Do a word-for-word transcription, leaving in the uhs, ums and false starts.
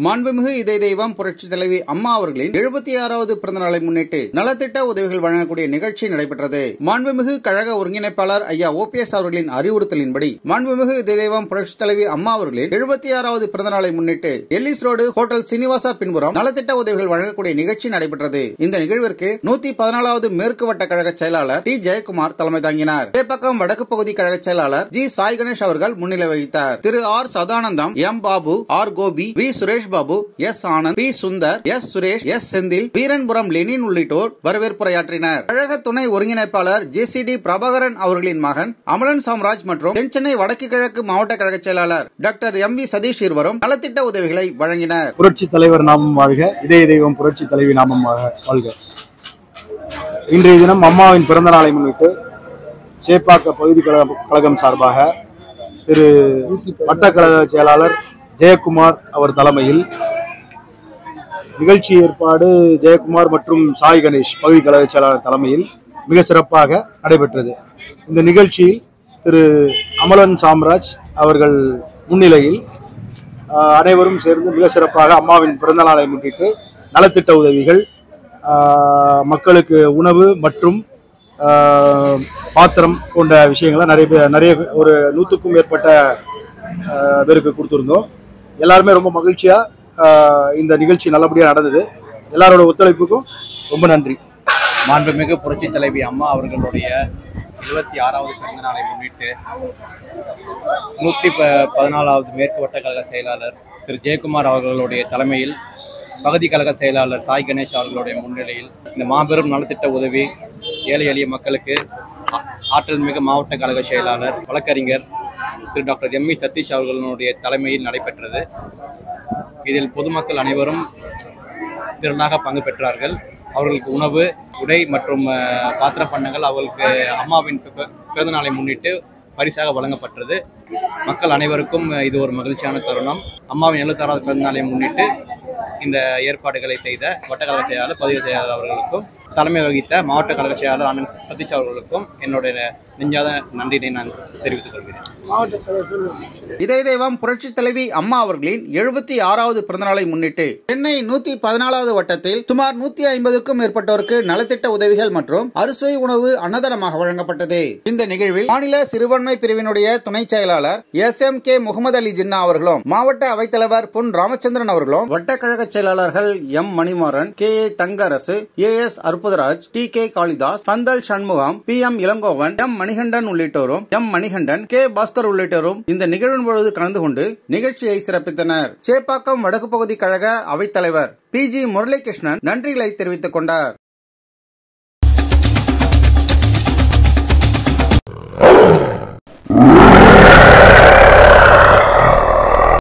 மாண்புமிகு இதய தெய்வம் புரட்சி தலைவி அம்மா அவர்களின் எழுபத்தி ஆறாவது பிறந்த நாளை முன்னிட்டு நலத்திட்ட உதவிகள் வழங்கக்கூடிய நிகழ்ச்சி நடைபெற்றது. மாண்புமிகு கழக ஒருங்கிணைப்பாளர் ஐயா ஓ பி எஸ் அவர்களின் அறிவுறுத்தலின்படி மாண்புமிகு இதய தெய்வம் புரட்சி தலைவி அம்மா அவர்களின் எழுபத்தி ஆறாவது பிறந்த நாளை முன்னிட்டு எல்லிஸ் ரோடு ஹோட்டல் சீனிவாசா பின்புறம் நலத்திட்ட உதவிகள் வழங்கக்கூடிய நிகழ்ச்சி நடைபெற்றது. இந்த நிகழ்விற்கு நூத்தி பதினாலாவது மேற்கு வட்ட கழக செயலாளர் டி ஜெயக்குமார் தலைமை தாங்கினார். சேப்பாக்கம் வடக்கு பகுதி கழக செயலாளர் ஜி சாய் கணேஷ் அவர்கள் முன்னிலை வகித்தார். திரு R Sadanandam, M Babu, R Gopi, V Suresh Babu, S Anand, P Sundar, S Suresh, S Senthil, Veeranpuram Lenin உள்ளிட்டோர் வரவேற்புரையாற்றினர். கழக துணை ஒருங்கிணைப்பாளர் ஜே சி டி பிரபாகரன் அவர்களின் மகன் அமலன் சாம்ராஜ் மற்றும் தென் சென்னை வடக்கு கிழக்கு மாவட்ட கழக செயலாளர் டாக்டர் எம் வி சதீஷ் இருவரும் நலத்திட்ட உதவிகளை வழங்கினர். புரட்சி தலைவர் நாமம் வாழ்க, இதய தெய்வம் புரட்சி தலைவி நாமம் வாழ்க. இன்றைய தினம் அம்மாவின் பிறந்த நாளை முன்னிட்டு சேப்பாக்க பகுதி கழகம் சார்பாக திரு வட்டக்கழக செயலாளர் ஜெயக்குமார் அவர் தலைமையில் நிகழ்ச்சி ஏற்பாடு ஜெயக்குமார் மற்றும் சாய் கணேஷ் பகுதி கழக செயலாளர் தலைமையில் மிக சிறப்பாக நடைபெற்றது. இந்த நிகழ்ச்சியில் திரு அமலன் சாம்ராஜ் அவர்கள் முன்னிலையில் அனைவரும் சேர்ந்து மிக சிறப்பாக அம்மாவின் பிறந்த நாளை முன்னிட்டு நலத்திட்ட உதவிகள், மக்களுக்கு உணவு மற்றும் பாத்திரம் போன்ற விஷயங்களை நிறைய நிறைய ஒரு நூற்றுக்கும் மேற்பட்ட பேருக்கு கொடுத்துருந்தோம். எல்லாருமே ரொம்ப மகிழ்ச்சியா இந்த நிகழ்ச்சி நல்லபடியாக நடந்தது. எல்லாரோட ஒத்துழைப்புக்கும் ரொம்ப நன்றி. மாண்புமிகு புரட்சி தலைவி அம்மா அவர்களுடைய இருபத்தி ஆறாவது பிறந்த நாளை முன்னிட்டு நூற்றி ப பதினாலாவது மேற்கு வட்ட கழக செயலாளர் திரு ஜெயக்குமார் அவர்களுடைய தலைமையில் பகுதி கழக செயலாளர் சாய் கணேஷ் அவர்களுடைய முன்னிலையில் இந்த மாபெரும் நலத்திட்ட உதவி ஏழை எளிய மக்களுக்கு ஆற்றல் மிகு மாவட்ட கழக செயலாளர் வழக்கறிஞர் திரு டாக்டர் எம் வி சதீஷ் அவர்களுடைய தலைமையில் நடைபெற்றது. இதில் பொதுமக்கள் அனைவரும் திரளாக பங்கு பெற்றார்கள். அவர்களுக்கு உணவு, உடை மற்றும் பாத்திர பண்டங்கள் அவர்களுக்கு அம்மாவின் பிறந்த நாளை முன்னிட்டு பரிசாக வழங்கப்பட்டது. மக்கள் அனைவருக்கும் இது ஒரு மகிழ்ச்சியான தருணம். அம்மாவின் எழுபத்தி ஆறாவது பிறந்த நாளை முன்னிட்டு இந்த ஏற்பாடுகளை செய்த வட்டக்கழக செயலாளர், பகுதி செயலாளர் அவர்களுக்கும் தலைமை வகித்த மாவட்ட கழக செயலாளர் அண்ணன் சதீஷ் அவர்களுக்கும் என்னுடைய நெஞ்சாத நன்றியை நான் தெரிவித்துக் கொள்கிறேன். இதய தெய்வம் புரட்சி தலைவி அம்மா அவர்களின் எழுபத்தி ஆறாவது பிறந்த நாளை முன்னிட்டு சென்னை நூத்தி பதினாலாவது வட்டத்தில் சுமார் நூத்தி ஐம்பதுக்கும் மேற்பட்டோருக்கு நலத்திட்ட உதவிகள் மற்றும் அறுசுவை உணவு அன்னதானமாக வழங்கப்பட்டது. இந்த நிகழ்வில் மாநில சிறுபான்மை பிரிவினுடைய துணை செயலாளர் S M K Mohammed Ali Jinnah அவர்களும், மாவட்ட அவைத்தலைவர் பொன் ராமச்சந்திரன் அவர்களும், வட்டக்கழக செயலாளர்கள் M Manimaran, K A Thangarasu, A S Arputharaj, T K Kalidas, Pandal Shanmugam, P M Ilangovan, M Manikandan உள்ளிட்டோரும், எம் மணிகண்டன், கே பாஸ்கர் உள்ளிட்டோரும் இந்த நிகழ்வின் பொழுது கலந்து கொண்டு நிகழ்ச்சியை சிறப்பித்தனர். சேப்பாக்கம் வடக்கு பகுதி கழக அவைத்தலைவர் பி ஜி முரளிகிருஷ்ணன் நன்றிகளை தெரிவித்துக் கொண்டார்.